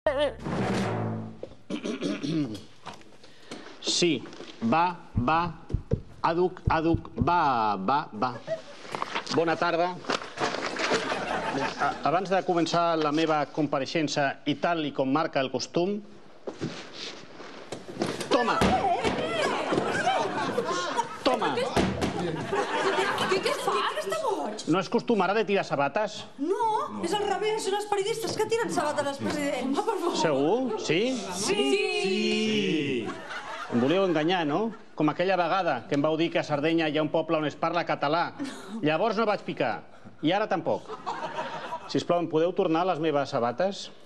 Sí, va, àduc, va. Bona tarda. Abans de començar la meva compareixença i tal i com marca el costum... Toma! Toma! Què fa, aquesta boig? No és costum ara de tirar sabates? No, és al revés, són els periodistes que tiren sabates als presidents. Per favor. Segur? Sí? Sí! Em volíeu enganyar, no? Com aquella vegada que em vau dir que a Sardenya hi ha un poble on es parla català. Llavors no vaig picar. I ara tampoc. Sisplau, em podeu tornar les meves sabates?